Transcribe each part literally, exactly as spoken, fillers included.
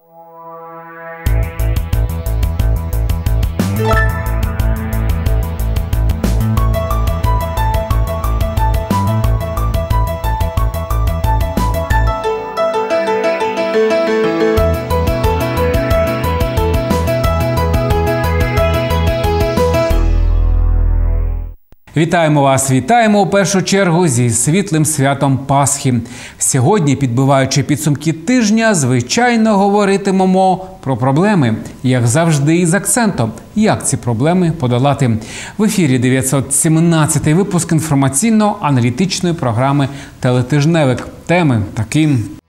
Вітаємо вас, вітаємо у першу чергу зі світлим святом Пасхи. Сьогодні, підбиваючи підсумки тижня, звичайно говоритимемо про проблеми, як завжди із акцентом, як ці проблеми подолати. В ефірі дев'ятсот сімнадцятий випуск інформаційно-аналітичної програми «Телетижневик». Теми такі.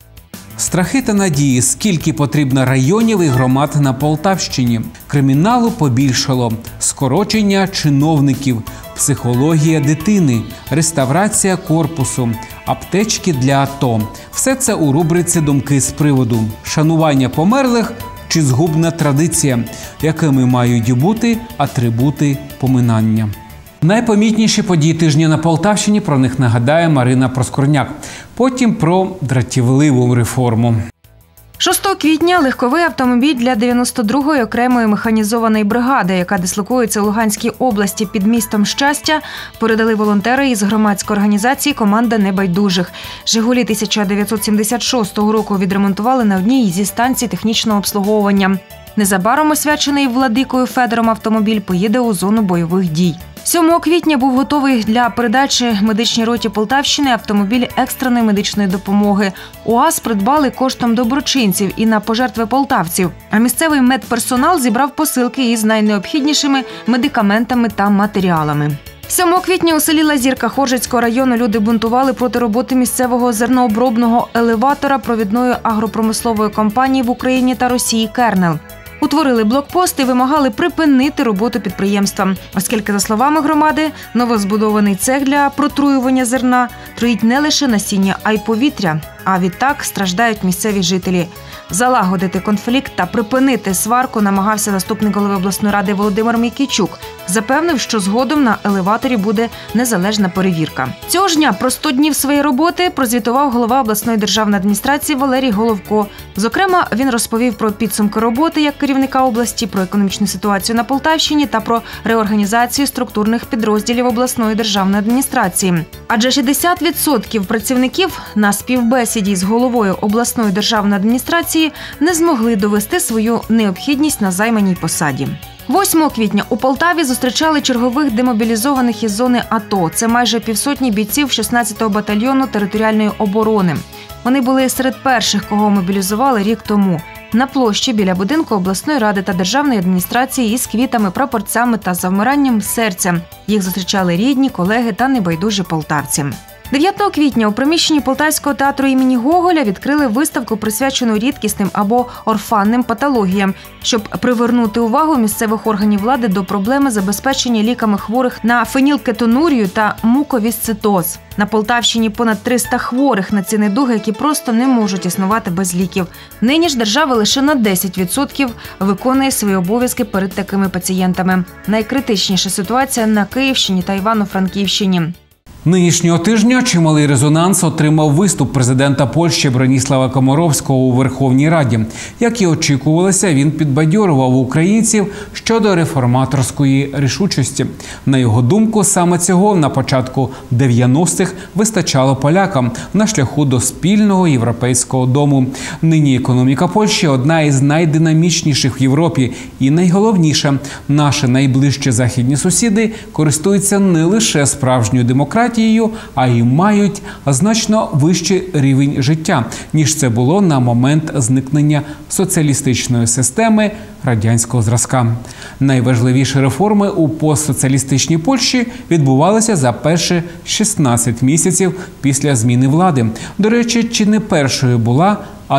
Страхи та надії, скільки потрібно районів і громад на Полтавщині. Криміналу побільшало, скорочення чиновників, психологія дитини, реставрація корпусу, аптечки для АТО. Все це у рубриці «Думки з приводу». Шанування померлих чи згубна традиція, якими мають бути атрибути поминання. Найпомітніші події тижня на Полтавщині, про них нагадає Марина Проскурняк. Потім про дратівливу реформу. шостого квітня легковий автомобіль для дев'яносто другої окремої механізованої бригади, яка дислокується у Луганській області під містом Щастя, передали волонтери із громадської організації «Команда небайдужих». «Жигулі» тисяча дев'ятсот сімдесят шостого року відремонтували на одній зі станцій технічного обслуговування. Незабаром освячений Владикою Федором автомобіль поїде у зону бойових дій. сьомого квітня був готовий для передачі медичній роті Полтавщини автомобіль екстреної медичної допомоги. УАЗ придбали коштом доброчинців і на пожертви полтавців, а місцевий медперсонал зібрав посилки із найнеобхіднішими медикаментами та матеріалами. сьомого квітня у селі Лазірка Хоржицького району люди бунтували проти роботи місцевого зернообробного елеватора провідної агропромислової компанії в Україні та Росії «Кернел». Утворили блокпост і вимагали припинити роботу підприємства, оскільки, за словами громади, новозбудований цех для протруювання зерна труїть не лише насіння, а й повітря. А відтак страждають місцеві жителі. Залагодити конфлікт та припинити сварку намагався заступник голови обласної ради Володимир Мікійчук. Запевнив, що згодом на елеваторі буде незалежна перевірка. Цього ж дня про сто днів своєї роботи прозвітував голова обласної державної адміністрації Валерій Головко. Зокрема, він розповів про підсумки роботи як керівника області, про економічну ситуацію на Полтавщині та про реорганізацію структурних підрозділів обласної державної адміністрації. Адже шістдесят відсотків працівників на співбесіді з головою обласної державної адміністрації не змогли довести свою необхідність на займаній посаді. восьмого квітня у Полтаві зустрічали чергових демобілізованих із зони АТО. Це майже півсотні бійців шістнадцятого батальйону територіальної оборони. Вони були серед перших, кого мобілізували рік тому. На площі біля будинку обласної ради та державної адміністрації із квітами, прапорцями та завмиранням серця. Їх зустрічали рідні, колеги та небайдужі полтавці. дев'ятого квітня у приміщенні Полтавського театру імені Гоголя відкрили виставку, присвячену рідкісним або орфанним патологіям, щоб привернути увагу місцевих органів влади до проблеми забезпечення ліками хворих на фенілкетонурію та муковісцитоз. На Полтавщині понад триста хворих на ці недуги, які просто не можуть існувати без ліків. Нині ж держава лише на десять відсотків виконує свої обов'язки перед такими пацієнтами. Найкритичніша ситуація на Київщині та Івано-Франківщині. Нинішнього тижня чималий резонанс отримав виступ президента Польщі Броніслава Комаровського у Верховній Раді. Як і очікувалося, він підбадьорував українців щодо реформаторської рішучості. На його думку, саме цього на початку дев'яностих вистачало полякам на шляху до спільного європейського дому. Нині економіка Польщі – одна із найдинамічніших в Європі. І найголовніше – наші найближчі західні сусіди користуються не лише справжньою демократією, а й мають значно вищий рівень життя, ніж це було на момент зникнення соціалістичної системи радянського зразка. Найважливіші реформи у постсоціалістичній Польщі відбувалися за перші шістнадцять місяців після зміни влади. До речі, чи не першою була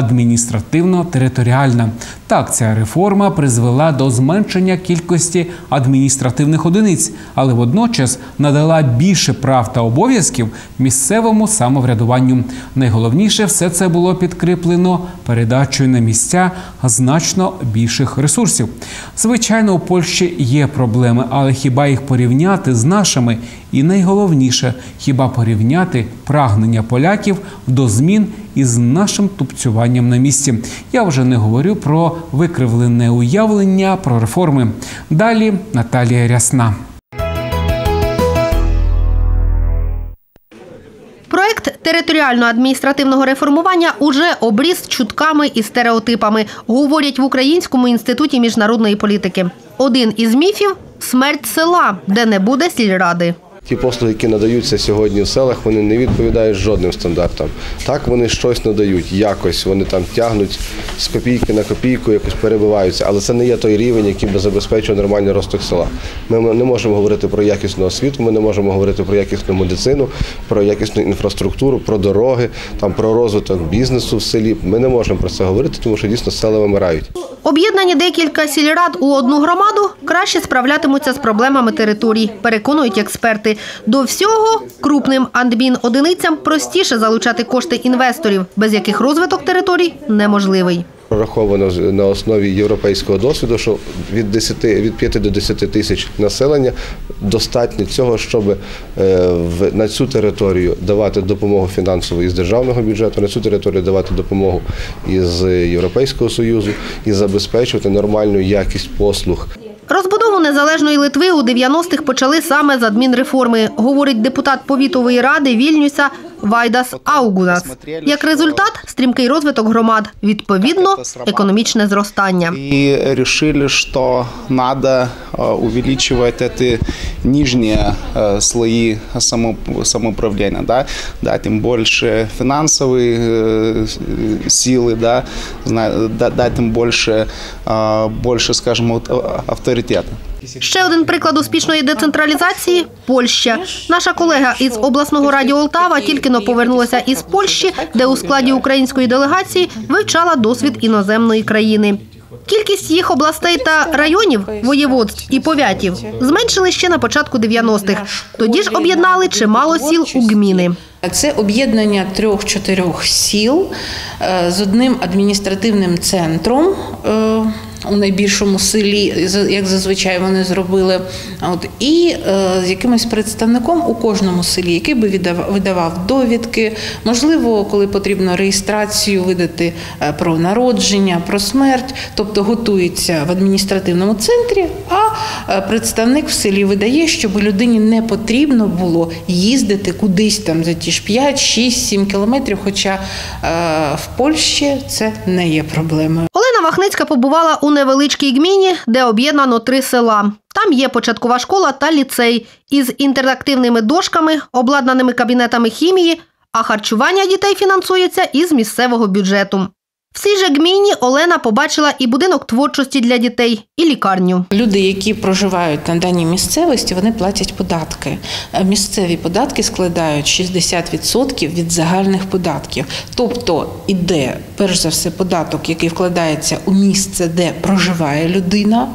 адміністративно-територіальна. Так, ця реформа призвела до зменшення кількості адміністративних одиниць, але водночас надала більше прав та обов'язків місцевому самоврядуванню. Найголовніше, все це було підкріплено передачею на місця значно більших ресурсів. Звичайно, у Польщі є проблеми, але хіба їх порівняти з нашими? І найголовніше, хіба порівняти прагнення поляків до змін із нашим тупцюванням на місці. Я вже не говорю про викривлене уявлення про реформи. Далі Наталія Рясна. Проект територіально-адміністративного реформування уже обріс чутками і стереотипами, говорять в Українському інституті міжнародної політики. Один із міфів – смерть села, де не буде сільради. Ті послуги, які надаються сьогодні в селах, вони не відповідають жодним стандартам. Так, вони щось надають, якось, вони там тягнуть з копійки на копійку, якось перебиваються, але це не є той рівень, який би забезпечував нормальний розвиток села. Ми не можемо говорити про якісну освіту, ми не можемо говорити про якісну медицину, про якісну інфраструктуру, про дороги, там, про розвиток бізнесу в селі. Ми не можемо про це говорити, тому що дійсно села вимирають. Об'єднані декілька сільрад у одну громаду краще справлятимуться з проблемами територій, переконують експерти. До всього, крупним адмінодиницям простіше залучати кошти інвесторів, без яких розвиток територій неможливий. Прораховано на основі європейського досвіду, що від, десяти, від п'яти до десяти тисяч населення достатньо цього, щоб на цю територію давати допомогу фінансову із державного бюджету, на цю територію давати допомогу із Європейського Союзу і забезпечувати нормальну якість послуг. Розбудову незалежної Литви у дев'яностих почали саме з адмінреформи, говорить депутат повітової ради Вільнюса Вайдас Аугунас. Як результат – стрімкий розвиток громад, відповідно – економічне зростання. І вирішили, що треба увеличувати ці нижні слої самоуправління, да? Да, тим більше фінансові сили, да? Да, тим більше, більше, скажімо, авторитету. Ще один приклад успішної децентралізації – Польща. Наша колега із обласного радіо Олтава тільки-но повернулася із Польщі, де у складі української делегації вивчала досвід іноземної країни. Кількість їх областей та районів, воєводств і повятів зменшили ще на початку дев'яностих. Тоді ж об'єднали чимало сіл у гміни. Це об'єднання трьох-чотирьох сіл з одним адміністративним центром у найбільшому селі, як зазвичай вони зробили, от, і е, з якимось представником у кожному селі, який би видавав, видавав довідки, можливо, коли потрібно реєстрацію видати е, про народження, про смерть, тобто готується в адміністративному центрі, а е, представник в селі видає, щоб людині не потрібно було їздити кудись там за ті ж п'ять, шість, сім кілометрів, хоча е, в Польщі це не є проблемою. Олена Вахницька побувала у невеличкій гміні, де об'єднано три села. Там є початкова школа та ліцей із інтерактивними дошками, обладнаними кабінетами хімії, а харчування дітей фінансується із місцевого бюджету. В цій же гміні Олена побачила і будинок творчості для дітей, і лікарню. Люди, які проживають на даній місцевості, вони платять податки. Місцеві податки складають шістдесят відсотків від загальних податків. Тобто іде, перш за все, податок, який вкладається у місце, де проживає людина.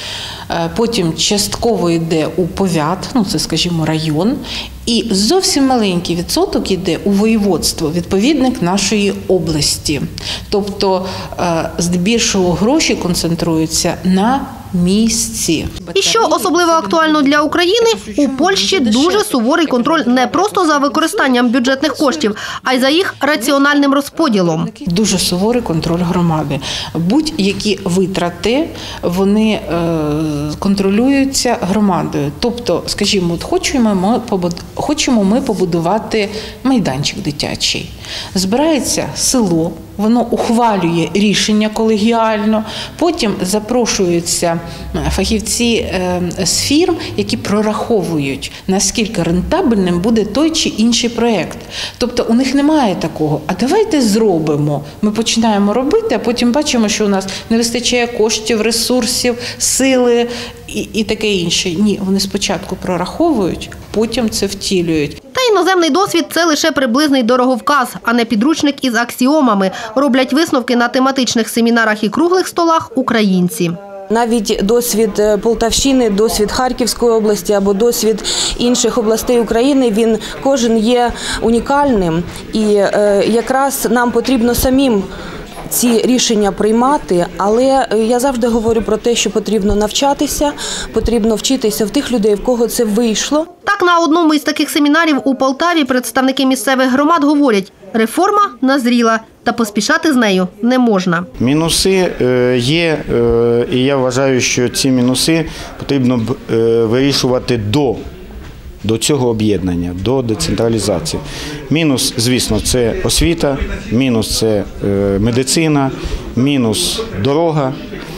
Потім частково йде у повят, ну це, скажімо, район, і зовсім маленький відсоток йде у воєводство, відповідник нашої області. Тобто здебільшого гроші концентруються на місці. І що особливо актуально для України, у Польщі дуже суворий контроль не просто за використанням бюджетних коштів, а й за їх раціональним розподілом. Дуже суворий контроль громади. Будь-які витрати, вони е, контролюються громадою. Тобто, скажімо, от хочемо ми, хочемо ми побудувати майданчик дитячий. Збирається село, воно ухвалює рішення колегіально, потім запрошуються фахівці з фірм, які прораховують, наскільки рентабельним буде той чи інший проєкт. Тобто у них немає такого, а давайте зробимо. Ми починаємо робити, а потім бачимо, що у нас не вистачає коштів, ресурсів, сили і, і таке інше. Ні, вони спочатку прораховують, потім це втілюють. Та іноземний досвід – це лише приблизний дороговказ, а не підручник із аксіомами. Роблять висновки на тематичних семінарах і круглих столах українці. Навіть досвід Полтавщини, досвід Харківської області або досвід інших областей України, він кожен є унікальним. І е, якраз нам потрібно самим ці рішення приймати, але я завжди говорю про те, що потрібно навчатися, потрібно вчитися в тих людей, в кого це вийшло. Так, на одному із таких семінарів у Полтаві представники місцевих громад говорять, Реформа назріла, та поспішати з нею не можна. Мінуси е, є, е, і я вважаю, що ці мінуси потрібно е, вирішувати до, до цього об'єднання, до децентралізації. Мінус, звісно, це освіта, мінус – це е, медицина, мінус – дорога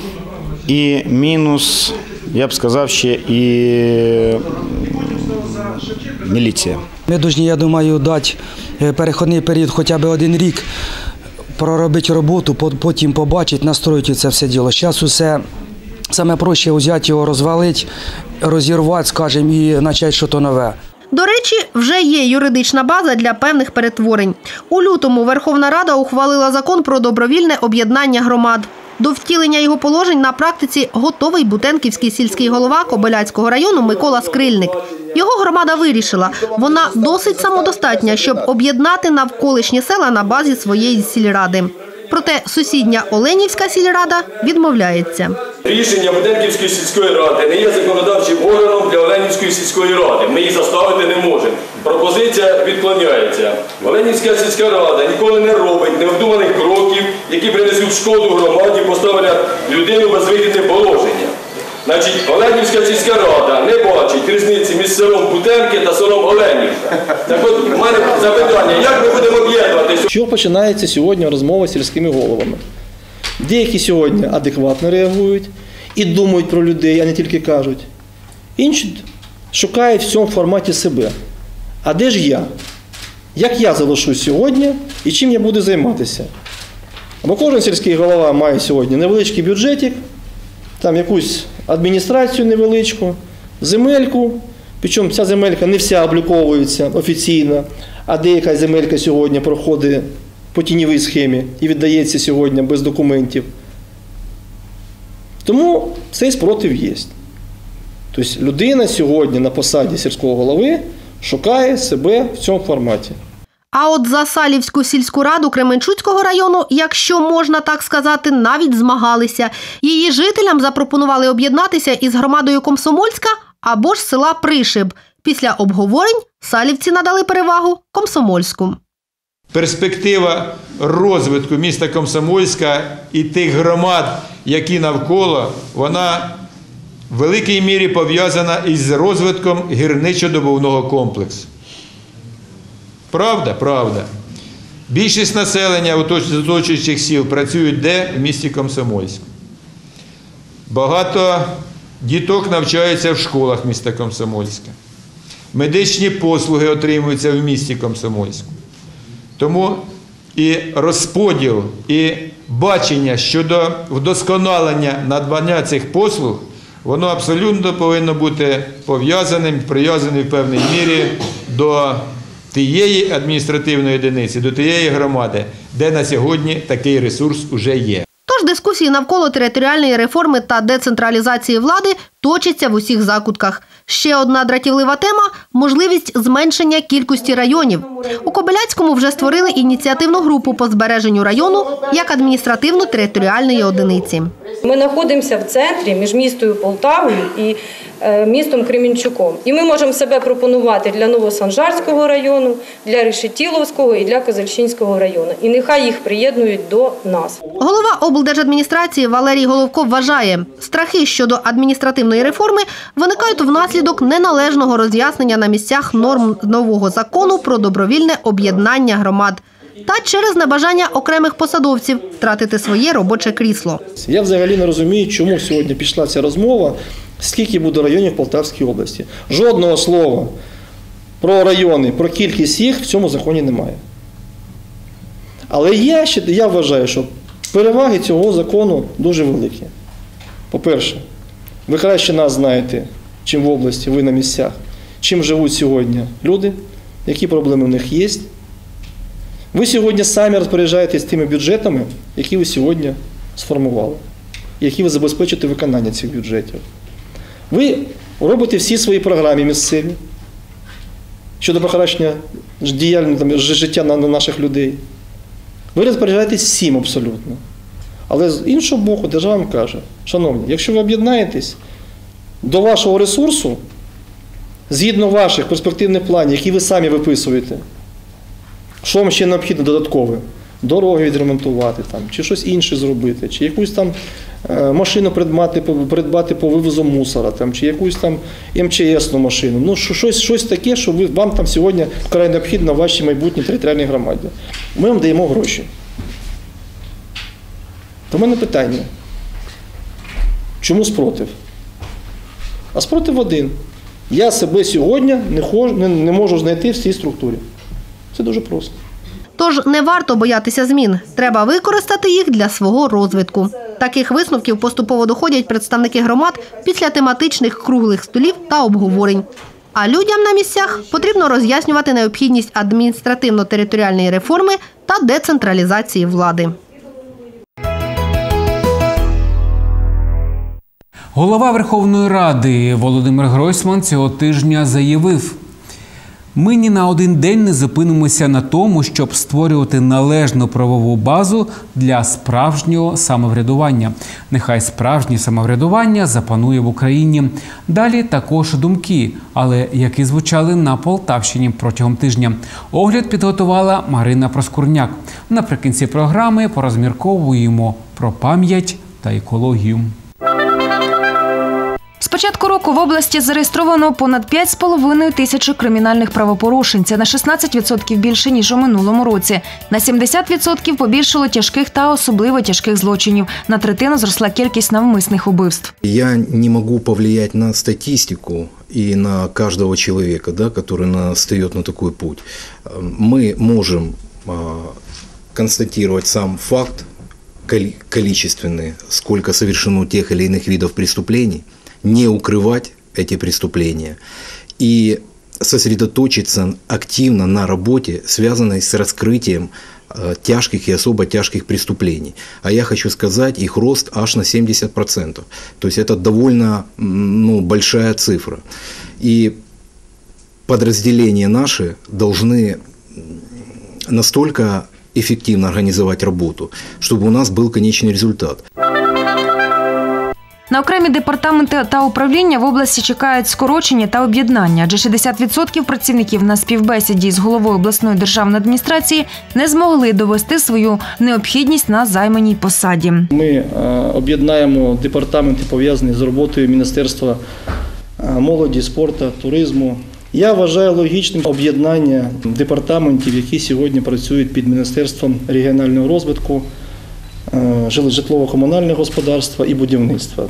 і мінус, я б сказав, ще і міліція. Ми повинні, я думаю, дати перехідний період хоча б один рік, проробити роботу, потім побачити, настроїти це все діло. Зараз усе саме проще взяти його, розвалити, розірвати, скажімо, і почати щось нове. До речі, вже є юридична база для певних перетворень. У лютому Верховна Рада ухвалила закон про добровільне об'єднання громад. До втілення його положень на практиці готовий бутенківський сільський голова Кобиляцького району Микола Скрильник. Його громада вирішила, вона досить самодостатня, щоб об'єднати навколишні села на базі своєї сільради. Проте сусідня Оленівська сільрада відмовляється. Рішення Бутенківської сільської ради не є законодавчим органом для Оленівської сільської ради. Ми їх заставити не можемо. Пропозиція відклоняється. Оленівська сільська рада ніколи не робить невдуманих кроків, які принесуть шкоду громаді, поставлять людину в безвихідне положення. Значить, Оленівська сільська рада не бачить різниці між селом Бутенки та селом Оленівка. Так от, у мене запитання, як ми будемо об'єднуватися? Що починається сьогодні розмова з сільськими головами? Деякі сьогодні адекватно реагують і думають про людей, а не тільки кажуть. Інші шукають в цьому форматі себе. А де ж я? Як я залишусь сьогодні і чим я буду займатися? Бо кожен сільський голова має сьогодні невеличкий бюджетик, там якусь адміністрацію невеличку, земельку, причому ця земелька не вся обліковується офіційно, а деяка земелька сьогодні проходить по тіньовій схемі і віддається сьогодні без документів. Тому цей спротив є. Тобто людина сьогодні на посаді сільського голови шукає себе в цьому форматі. А от за Салівську сільську раду Кременчуцького району, якщо можна так сказати, навіть змагалися. Її жителям запропонували об'єднатися із громадою Комсомольська або ж села Пришиб. Після обговорень салівці надали перевагу Комсомольську. Перспектива розвитку міста Комсомольська і тих громад, які навколо, вона в великій мірі пов'язана із розвитком гірничо-добувного комплексу. Правда? Правда. Більшість населення оточуючих сіл працюють де? В місті Комсомольську. Багато діток навчаються в школах міста Комсомольська. Медичні послуги отримуються в місті Комсомольську. Тому і розподіл, і бачення щодо вдосконалення надбання цих послуг, воно абсолютно повинно бути пов'язаним, прив'язаним в певній мірі до тієї адміністративної одиниці, до тієї громади, де на сьогодні такий ресурс уже є. Тож дискусії навколо територіальної реформи та децентралізації влади точаться в усіх закутках. Ще одна дратівлива тема – можливість зменшення кількості районів. У Кобиляцькому вже створили ініціативну групу по збереженню району як адміністративно-територіальної одиниці. Ми знаходимося в центрі між містом Полтавою і містом Кременчуком. І ми можемо себе пропонувати для Новосанжарського району, для Решетиловського і для Козельщинського району. І нехай їх приєднують до нас. Голова облдержадміністрації Валерій Головко вважає, страхи щодо адміністративної реформи виникають внаслідок неналежного роз'яснення на місцях норм нового закону про добровільне об'єднання громад та через небажання окремих посадовців втратити своє робоче крісло. Я взагалі не розумію, чому сьогодні пішла ця розмова, скільки буде районів в Полтавській області. Жодного слова про райони, про кількість їх в цьому законі немає. Але я, я вважаю, що переваги цього закону дуже великі. По-перше, ви краще нас знаєте, чим в області, ви на місцях, чим живуть сьогодні люди, які проблеми в них є. Ви сьогодні самі розпоряджаєтесь тими бюджетами, які ви сьогодні сформували, які ви забезпечите виконання цих бюджетів. Ви робите всі свої програми місцеві щодо покращення діяльності життя наших людей. Ви розпоряджаєтесь всім абсолютно. Але з іншого боку, держава вам каже, шановні, якщо ви об'єднаєтесь, до вашого ресурсу, згідно ваших перспективних планів, які ви самі виписуєте, Що вам ще необхідно додаткове? Дороги відремонтувати, там, чи щось інше зробити, чи якусь там машину придбати, придбати по вивозу мусора, там, чи якусь там ем че есну машину. Ну, щось, щось таке, що ви, вам там сьогодні вкрай необхідно в вашій майбутній територіальній громаді. Ми вам даємо гроші. То в мене питання. Чому спротив? А спротив один. Я себе сьогодні не, хож, не, не можу знайти в цій структурі. Це дуже просто. Тож не варто боятися змін. Треба використати їх для свого розвитку. Таких висновків поступово доходять представники громад після тематичних круглих столів та обговорень. А людям на місцях потрібно роз'яснювати необхідність адміністративно-територіальної реформи та децентралізації влади. Голова Верховної Ради Володимир Гройсман цього тижня заявив: «Ми ні на один день не зупинимося на тому, щоб створювати належну правову базу для справжнього самоврядування. Нехай справжнє самоврядування запанує в Україні». Далі також думки, але які звучали на Полтавщині протягом тижня. Огляд підготувала Марина Проскурняк. Наприкінці програми порозмірковуємо про пам'ять та екологію. З початку року в області зареєстровано понад п'ять з половиною тисячі кримінальних правопорушень. Це на шістнадцять відсотків більше, ніж у минулому році. На сімдесят відсотків побільшало тяжких та особливо тяжких злочинів. На третину зросла кількість навмисних убивств. Я не можу повлиять на статистику и на каждого человека, да, который настает на такой путь. Мы можем констатировать сам факт количественный, сколько совершено тех или иных видов преступлений, не укрывать эти преступления и сосредоточиться активно на работе, связанной с раскрытием тяжких и особо тяжких преступлений. А я хочу сказать, их рост аж на семьдесят процентов. То есть это довольно ну, большая цифра. И подразделения наши должны настолько эффективно организовать работу, чтобы у нас был конечный результат. На окремі департаменти та управління в області чекають скорочення та об'єднання, адже шістдесят відсотків працівників на співбесіді з головою обласної державної адміністрації не змогли довести свою необхідність на займаній посаді. Ми об'єднаємо департаменти, пов'язані з роботою Міністерства молоді, спорту, туризму. Я вважаю логічним об'єднання департаментів, які сьогодні працюють під Міністерством регіонального розвитку, житлово-комунального господарства і будівництва.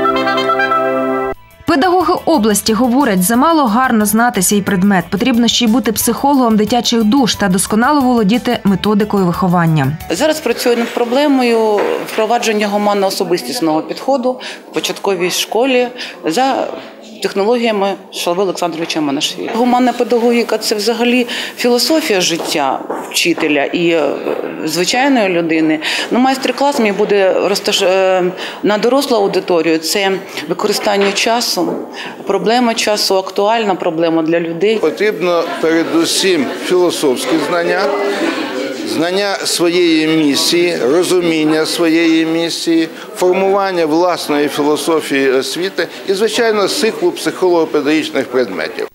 Педагоги області говорять, замало гарно знати свій предмет. Потрібно ще й бути психологом дитячих душ та досконало володіти методикою виховання. Зараз працюю над проблемою впровадження гуманно-особистісного підходу в початковій школі за технологіями Шалви Олександровича Манашвілі. Гуманна педагогіка – це взагалі філософія життя вчителя і звичайної людини. Ну, майстер-клас мій буде розташ... на дорослу аудиторію. Це використання часу, проблема часу, актуальна проблема для людей. Потрібно передусім філософські знання, знання своєї місії, розуміння своєї місії, формування власної філософії освіти і, звичайно, циклу психолого-педагогічних предметів.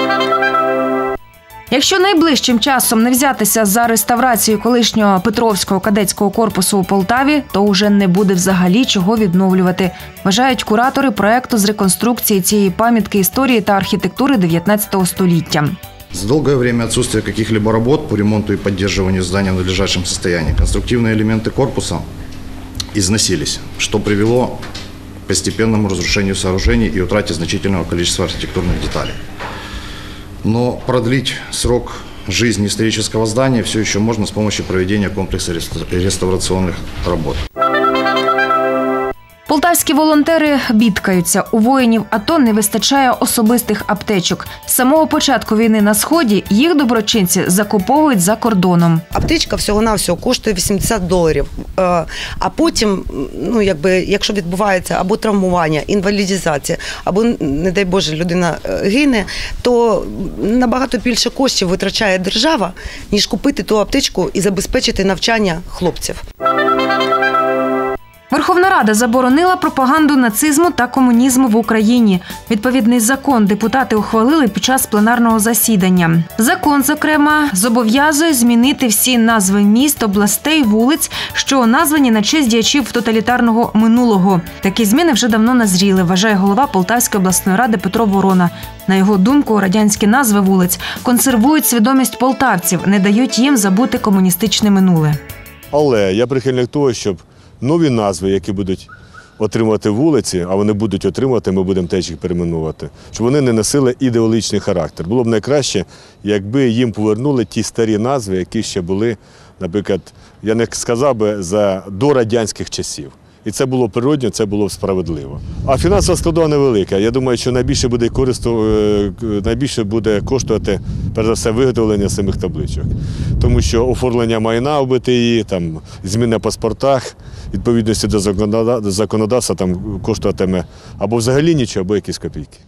Якщо найближчим часом не взятися за реставрацію колишнього Петровського кадетського корпусу у Полтаві, то вже не буде взагалі чого відновлювати, вважають куратори проєкту з реконструкції цієї пам'ятки історії та архітектури дев'ятнадцятого століття. За долгое время отсутствия каких-либо работ по ремонту и поддерживанию здания в надлежащем состоянии конструктивные элементы корпуса износились, что привело к постепенному разрушению сооружений и утрате значительного количества архитектурных деталей. Но продлить срок жизни исторического здания все еще можно с помощью проведения комплекса реставрационных работ. Полтавські волонтери бідкаються. У воїнів АТО не вистачає особистих аптечок. З самого початку війни на Сході їх доброчинці закуповують за кордоном. Аптечка всього-навсього коштує вісімдесят доларів. А потім, ну, якби, якщо відбувається або травмування, інвалідизація, або, не дай Боже, людина гине, то набагато більше коштів витрачає держава, ніж купити ту аптечку і забезпечити навчання хлопців. Верховна Рада заборонила пропаганду нацизму та комунізму в Україні. Відповідний закон депутати ухвалили під час пленарного засідання. Закон, зокрема, зобов'язує змінити всі назви міст, областей, вулиць, що названі на честь діячів тоталітарного минулого. Такі зміни вже давно назріли, вважає голова Полтавської обласної ради Петро Ворона. На його думку, радянські назви вулиць консервують свідомість полтавців, не дають їм забути комуністичне минуле. Але я прихильник того, щоб нові назви, які будуть отримувати вулиці, а вони будуть отримувати, ми будемо теж їх перейменувати, щоб вони не носили ідеологічний характер. Було б найкраще, якби їм повернули ті старі назви, які ще були, наприклад, я не сказав би, за дорадянських часів. І це було природно, це було справедливо. А фінансова складова невелика. Я думаю, що найбільше буде користу, найбільше буде коштувати, перш за все, виготовлення самих табличок. Тому що оформлення майна в Б Т І, там, зміни в паспортах, відповідності до законодавства там коштуватиме або взагалі нічого, або якісь копійки.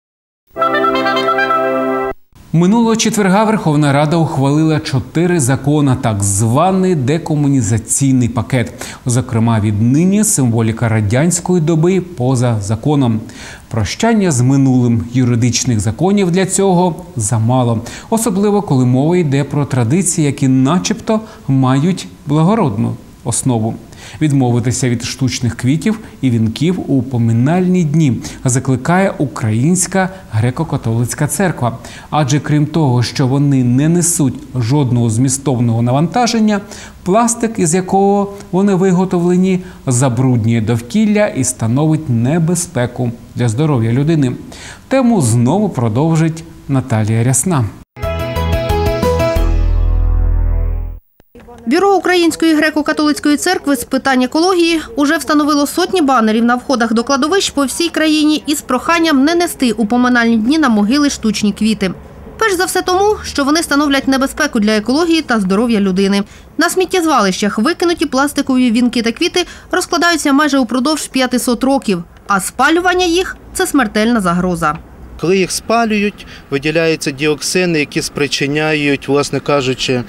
Минулого четверга Верховна Рада ухвалила чотири закони, так званий декомунізаційний пакет. Зокрема, віднині символіка радянської доби поза законом. Прощання з минулим. Юридичних законів для цього замало. Особливо, коли мова йде про традиції, які начебто мають благородну основу. Відмовитися від штучних квітів і вінків у поминальні дні закликає Українська греко-католицька церква. Адже крім того, що вони не несуть жодного змістовного навантаження, пластик, із якого вони виготовлені, забруднює довкілля і становить небезпеку для здоров'я людини. Тему знову продовжить Наталія Рясна. Бюро Української греко-католицької церкви з питань екології уже встановило сотні банерів на входах до кладовищ по всій країні із проханням не нести у поминальні дні на могили штучні квіти. Перш за все тому, що вони становлять небезпеку для екології та здоров'я людини. На сміттєзвалищах викинуті пластикові вінки та квіти розкладаються майже упродовж п'ятисот років, а спалювання їх – це смертельна загроза. Коли їх спалюють, виділяються діоксини, які спричиняють, власне кажучи,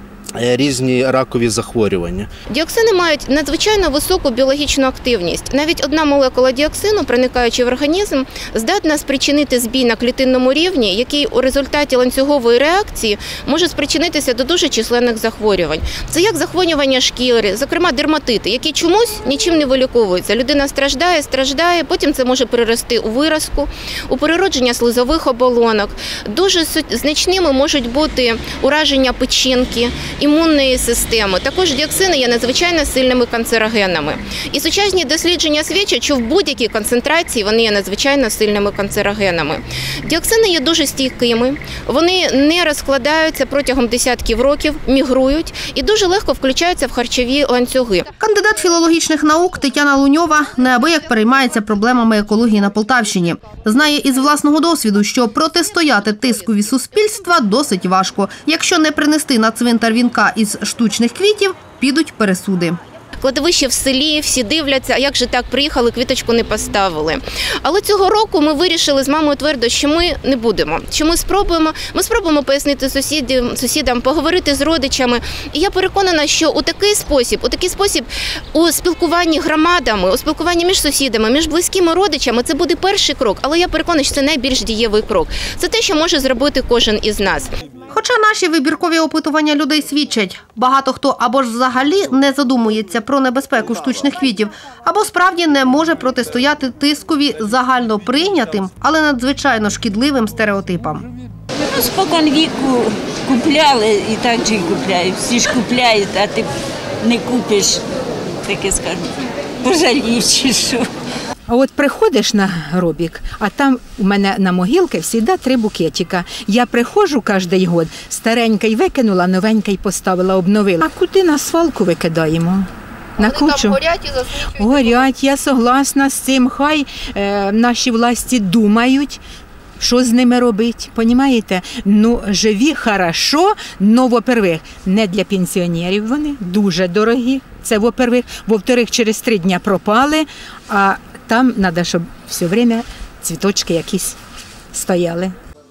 різні ракові захворювання. Діоксини мають надзвичайно високу біологічну активність. Навіть одна молекула діоксину, проникаючи в організм, здатна спричинити збій на клітинному рівні, який у результаті ланцюгової реакції може спричинитися до дуже численних захворювань. Це як захворювання шкіри, зокрема дерматити, які чомусь нічим не виліковуються. Людина страждає, страждає, потім це може перерости у виразку, у переродження слизових оболонок. Дуже значними можуть бути ураження печінки, імунної системи. Також діоксини є надзвичайно сильними канцерогенами. І сучасні дослідження свідчать, що в будь-якій концентрації вони є надзвичайно сильними канцерогенами. Діоксини є дуже стійкими, вони не розкладаються протягом десятків років, мігрують і дуже легко включаються в харчові ланцюги. Кандидат філологічних наук Тетяна Луньова неабияк переймається проблемами екології на Полтавщині. Знає із власного досвіду, що протистояти тискові суспільства досить важко. Якщо не принести на цвинтар вінка із штучних квітів, підуть пересуди. Кладовище в селі, всі дивляться, а як же так, приїхали, квіточку не поставили. Але цього року ми вирішили з мамою твердо, що ми не будемо, що ми спробуємо, ми спробуємо пояснити сусідам, сусідам, поговорити з родичами. І я переконана, що у такий спосіб, у такий спосіб у спілкуванні громадами, у спілкуванні між сусідами, між близькими родичами, це буде перший крок, але я переконана, що це найбільш дієвий крок. Це те, що може зробити кожен із нас. Хоча наші вибіркові опитування людей свідчать, багато хто або ж взагалі не задумується про небезпеку штучних квітів, або справді не може протистояти тискові загально прийнятим, але надзвичайно шкідливим стереотипам. Спокон віку купляли і так же й купляють. Всі ж купляють, а ти не купиш, таке скажу, пожалів чи що. А от приходиш на гробік, а там у мене на могилці завжди три букетика. Я приходжу кожен рік, старенький викинула, новенький поставила, обновила. А куди на свалку викидаємо? На кучу. Горять і засмучують. Горять, я согласна з цим. Хай е, наші власті думають, що з ними робити, понімаєте? Ну, живі хорошо, но, во-первых, не для пенсіонерів вони, дуже дорогі, це во-первых. Во-вторых, через три дня пропали, а там треба, щоб все время цвіточки якісь стояли.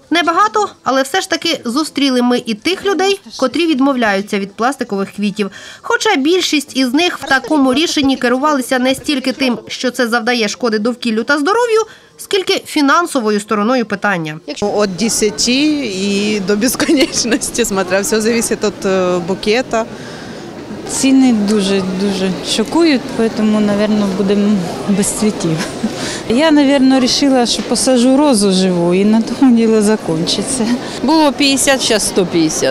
Небагато, але все ж таки зустріли ми і тих людей, котрі відмовляються від пластикових квітів. Хоча більшість із них в такому рішенні керувалися не стільки тим, що це завдає шкоди довкіллю та здоров'ю, скільки фінансовою стороною питання. От десяти і до безконечності, смотря, все залежить від букета. Ціни дуже-дуже шокують, тому, мабуть, будемо без цвітів. Я, мабуть, вирішила, що посаджу розу живу і на тому діло закінчиться. Було п'ятдесят, зараз сто п'ятдесят.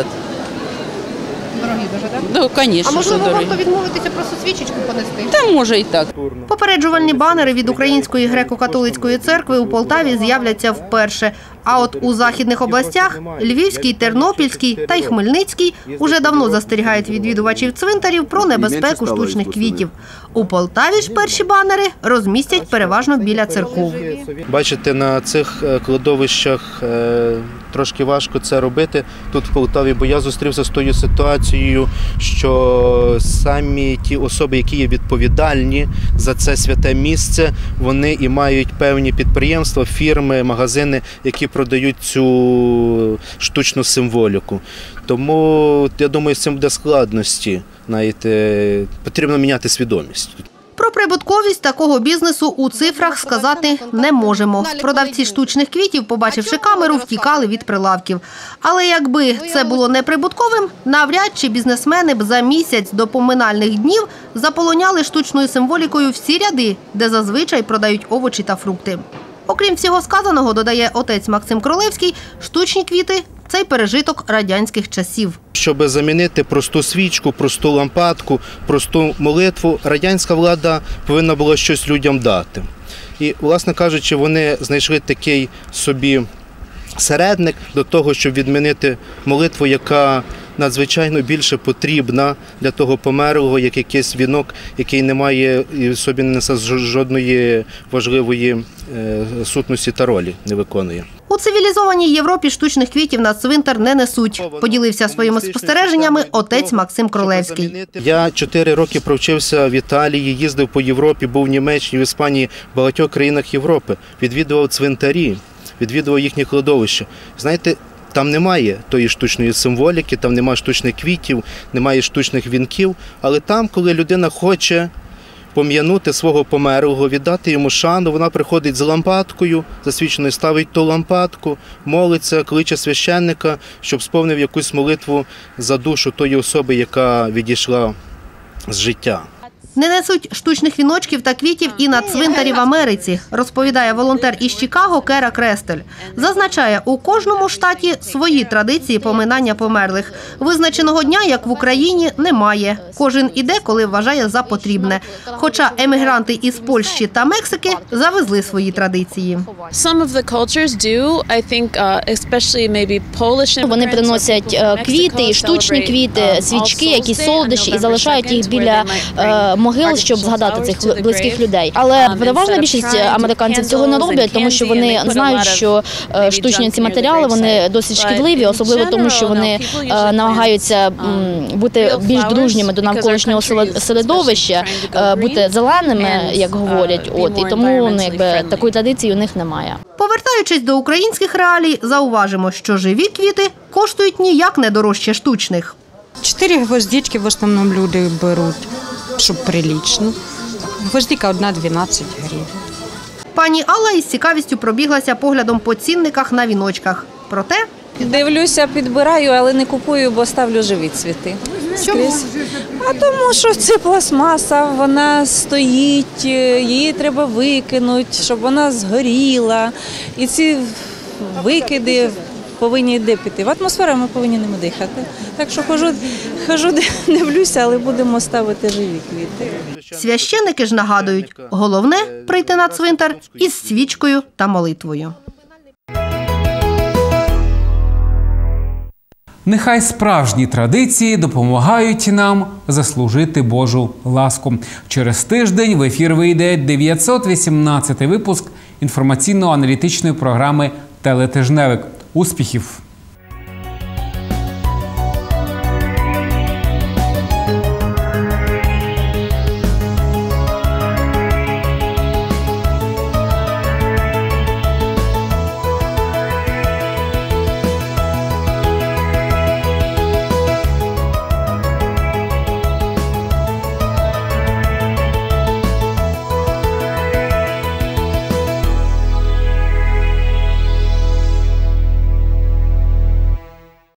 Дорогі дуже, так? Ну, звісно, А можливо, дорогі. варто відмовитися, просто свічечку понести? Та може і так. Попереджувальні банери від Української греко-католицької церкви у Полтаві з'являться вперше. А от у західних областях – Львівській, Тернопільській та й Хмельницькій – уже давно застерігають відвідувачів цвинтарів про небезпеку штучних квітів. У Полтаві ж перші банери розмістять переважно біля церков. Бачите, на цих кладовищах трошки важко це робити тут в Полтаві, бо я зустрівся з тою ситуацією, що самі ті особи, які є відповідальні за це святе місце, вони і мають певні підприємства, фірми, магазини, які продають цю штучну символіку. Тому, я думаю, з цим буде складності. Знаєте, потрібно міняти свідомість. Про прибутковість такого бізнесу у цифрах сказати не можемо. Продавці штучних квітів, побачивши камеру, втікали від прилавків. Але якби це було неприбутковим, навряд чи бізнесмени б за місяць до поминальних днів заполоняли штучною символікою всі ряди, де зазвичай продають овочі та фрукти. Окрім всього сказаного, додає отець Максим Кролевський, штучні квіти – це й пережиток радянських часів. Щоб замінити просту свічку, просту лампадку, просту молитву, радянська влада повинна була щось людям дати. І, власне кажучи, вони знайшли такий собі середник до того, щоб відмінити молитву, яка надзвичайно більше потрібна для того померлого, як якийсь вінок, який не має і в собі не несе жодної важливої сутності та ролі, не виконує. У цивілізованій Європі штучних квітів на цвинтар не несуть, поділився своїми спостереженнями отець Максим Кролевський. Я чотири роки провчився в Італії, їздив по Європі, був в Німеччині, в Іспанії, в багатьох країнах Європи, відвідував цвинтарі, відвідував їхні кладовища. Знаєте, там немає тої штучної символіки, там немає штучних квітів, немає штучних вінків, але там, коли людина хоче пом'янути свого померлого, віддати йому шану, вона приходить з лампадкою, засвіченою, ставить ту лампадку, молиться, кличе священника, щоб сповнив якусь молитву за душу тої особи, яка відійшла з життя. Не несуть штучних віночків та квітів і на цвинтарі в Америці, розповідає волонтер із Чикаго Кера Крестель. Зазначає, у кожному штаті свої традиції поминання померлих. Визначеного дня, як в Україні, немає. Кожен іде, коли вважає за потрібне. Хоча емігранти із Польщі та Мексики завезли свої традиції. Вони приносять квіти, штучні квіти, свічки, якісь солодощі і залишають їх біля могил, щоб згадати цих близьких людей. Але переважна більшість американців цього не роблять, тому що вони знають, що штучні ці матеріали, вони досить шкідливі, особливо тому, що вони намагаються бути більш дружніми до навколишнього середовища, бути зеленими, як говорять, от, і тому ну, якби, такої традиції у них немає. Повертаючись до українських реалій, зауважимо, що живі квіти коштують ніяк не дорожче штучних. Чотири гвоздички в основному люди беруть, щоб прилично. Гвоздика одна дванадцять гривень. Пані Алла із цікавістю пробіглася поглядом по цінниках на віночках. Проте дивлюся, підбираю, але не купую, бо ставлю живі цвіти. Чому? А тому що це пластмаса, вона стоїть, її треба викинути, щоб вона згоріла. І ці викиди повинні де піти. В атмосферу ми повинні ними дихати. Так що хожу, хожу, дивлюся, але будемо ставити живі квіти. Священники ж нагадують, головне – прийти на цвинтар із свічкою та молитвою. Нехай справжні традиції допомагають нам заслужити Божу ласку. Через тиждень в ефір вийде дев'ятсот вісімнадцятий випуск інформаційно-аналітичної програми «Телетижневик». Успіхів!